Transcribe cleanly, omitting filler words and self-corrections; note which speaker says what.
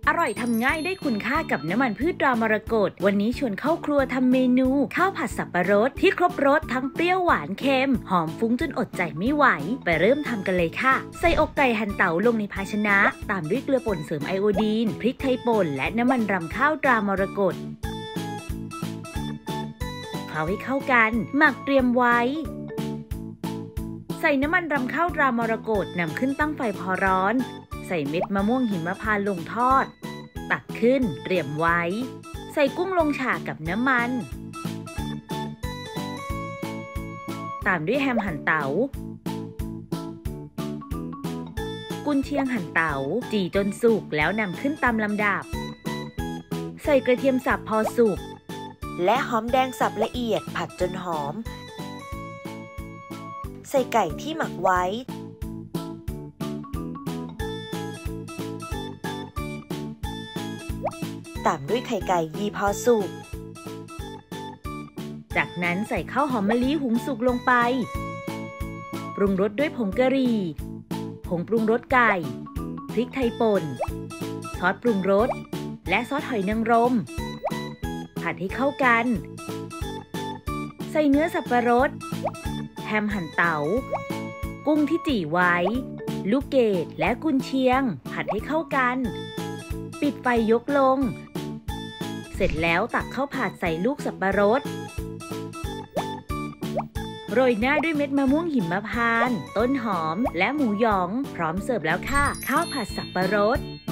Speaker 1: อร่อยทำง่ายได้คุณค่ากับน้ำมันพืชตรามรกตวันนี้ชวนเข้าครัวทำเมนูข้าวผัดสับปะรดที่ครบรสทั้งเปรี้ยวหวานเค็มหอมฟุ้งจนอดใจไม่ไหวไปเริ่มทำกันเลยค่ะใส่อกไก่หั่นเต๋าลงในภาชนะตามด้วยเกลือป่นเสริมไอโอดีนพริกไทยป่นและน้ำมันรำข้าวตรามรกตเคล้าให้เข้ากันหมักเตรียมไว้ใส่น้ำมันรำข้าวตรามรกตนำขึ้นตั้งไฟพอร้อนใส่เม็ดมะม่วงหิมพานต์ลงทอดตักขึ้นเตรียมไว้ใส่กุ้งลงฉ่ากับน้ำมันตามด้วยแฮมหั่นเต๋ากุนเชียงหั่นเต๋าจี่จนสุกแล้วนำขึ้นตามลำดับใส่กระเทียมสับพอสุกและหอมแดงสับละเอียดผัดจนหอมใส่ไก่ที่หมักไว้ตามด้วยไข่ไก่ยีพอสุกจากนั้นใส่ข้าวหอมมะลิหุงสุกลงไปปรุงรสด้วยผงกะหรี่ผงปรุงรสไก่พริกไทยป่นซอสปรุงรสและซอสหอยนางรมผัดให้เข้ากันใส่เนื้อสับปะรดแฮมหั่นเต๋ากุ้งที่จี่ไว้ลูกเกดและกุนเชียงผัดให้เข้ากันปิดไฟยกลงเสร็จแล้วตักข้าวผัดใส่ลูกสับปะรดโรยหน้าด้วยเม็ดมะม่วงหิมพานต์ต้นหอมและหมูหยองพร้อมเสิร์ฟแล้วค่ะข้าวผัดสับปะรด